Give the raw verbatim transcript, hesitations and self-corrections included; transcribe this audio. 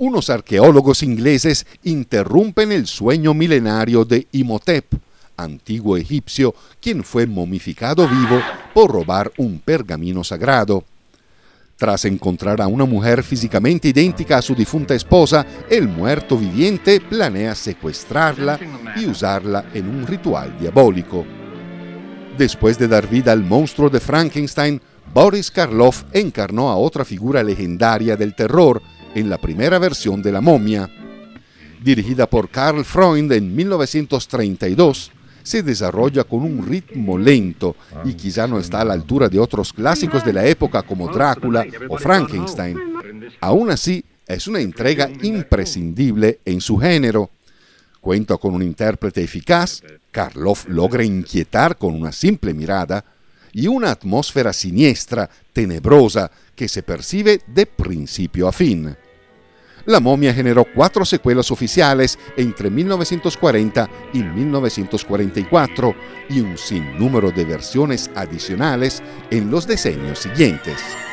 unos arqueólogos ingleses interrumpen el sueño milenario de Imhotep, antiguo egipcio, quien fue momificado vivo por robar un pergamino sagrado. Tras encontrar a una mujer físicamente idéntica a su difunta esposa, el muerto viviente planea secuestrarla y usarla en un ritual diabólico. Después de dar vida al monstruo de Frankenstein, Boris Karloff encarnó a otra figura legendaria del terror en la primera versión de La momia. Dirigida por Karl Freund en mil novecientos treinta y dos, se desarrolla con un ritmo lento y quizá no está a la altura de otros clásicos de la época como Drácula o Frankenstein. Aún así, es una entrega imprescindible en su género. Cuenta con un intérprete eficaz, Karloff logra inquietar con una simple mirada, y una atmósfera siniestra, tenebrosa, que se percibe de principio a fin. La momia generó cuatro secuelas oficiales entre mil novecientos cuarenta y mil novecientos cuarenta y cuatro y un sinnúmero de versiones adicionales en los decenios siguientes.